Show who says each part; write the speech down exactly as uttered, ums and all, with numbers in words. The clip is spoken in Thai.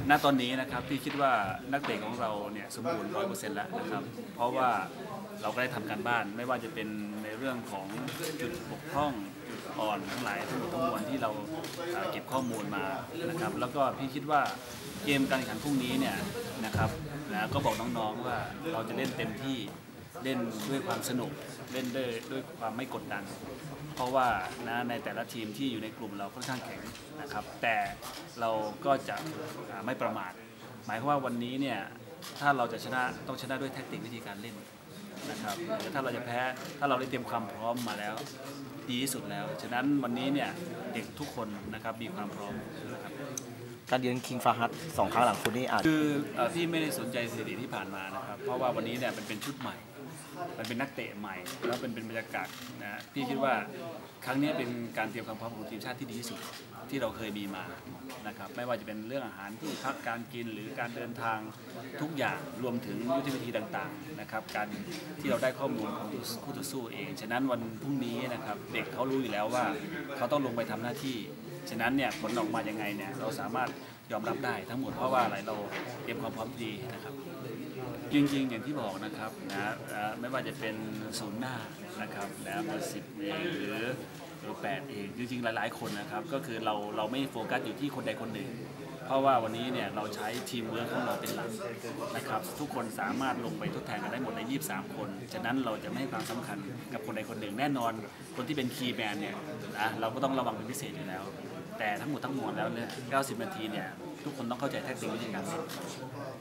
Speaker 1: ณตอนนี้นะครับพี่คิดว่านักเตะของเราเนี่ยสมบูรณ์ร้อยเปอร์เซ็นต์แล้วนะครับเพราะว่าเราก็ได้ทำการบ้านไม่ว่าจะเป็นในเรื่องของจุดบกพร่องจุดอ่อนทั้งหลายทั้งหมดทั้งมวลที่เราเก็บข้อมูลมานะครับแล้วก็พี่คิดว่าเกมการแข่งขันพรุ่งนี้เนี่ยนะครับนะก็บอกน้องๆว่าเราจะเล่นเต็มที่เล่นด้วยความสนุกเล่นด้วยด้วยความไม่กดดันเพราะว่านะในแต่ละทีมที่อยู่ในกลุ่มเราค่อนข้างแข็งนะครับแต่เราก็จะไม่ประมาทหมายความว่าวันนี้เนี่ยถ้าเราจะชนะต้องชนะด้วยแทคติกวิธีการเล่นนะครับแต่ถ้าเราจะแพ้ถ้าเราได้เตรียมความพร้อมมาแล้วดีที่สุดแล้วฉะนั้นวันนี้เนี่ยเด็กทุกคนนะครับมีความพร้อมนะครับ
Speaker 2: การยืนคิงฟาฮัตสองครั้งหลังคุณนี่อาจ
Speaker 1: คือพี่ไม่ได้สนใจสถิติที่ผ่านมานะครับเพราะว่าวันนี้เนี่ยมันเป็นชุดใหม่มันเป็นนักเตะใหม่แล้วเป็นเป็นบรรยากาศนะพี่คิดว่าครั้งนี้เป็นการเตรียมความพร้อมของทีมชาติที่ดีที่สุดที่เราเคยมีมานะครับไม่ว่าจะเป็นเรื่องอาหารที่พักการกินหรือการเดินทางทุกอย่างรวมถึงยุทธวิธีต่างๆนะครับการที่เราได้ข้อมูลของคู่ต่อสู้เองฉะนั้นวันพรุ่งนี้นะครับเด็กเขารู้อยู่แล้วว่าเขาต้องลงไปทำหน้าที่ฉะนั้นเนี่ยผลออกมายังไงเนี่ยเราสามารถยอมรับได้ทั้งหมดเพราะว่าอะไรเราเตรียมความพร้อมดีนะครับจริงๆอย่างที่บอกนะครับนะไม่ว่าจะเป็นศูนย์หน้านะครับนะเบอร์สิบเองหรือเบอร์แปดเองจริงๆหลายๆคนนะครับก็คือเราเราไม่โฟกัสอยู่ที่คนใดคนหนึ่งเพราะว่าวันนี้เนี่ยเราใช้ทีมเวิร์คของเราเป็นหลักนะครับทุกคนสามารถลงไปทดแทนกันได้หมดในยี่สิบสามคนฉะนั้นเราจะไม่ให้ความสำคัญกับคนใดคนหนึ่งแน่นอนคนที่เป็นคีย์แมนเนี่ยนะเราก็ต้องระวังเป็นพิเศษอยู่แล้วแต่ทั้งหมดทั้งมวลแล้วเนี่ยเก้าสิบนาทีเนี่ยทุกคนต้องเข้าใจแทคติกวิธีการเล่น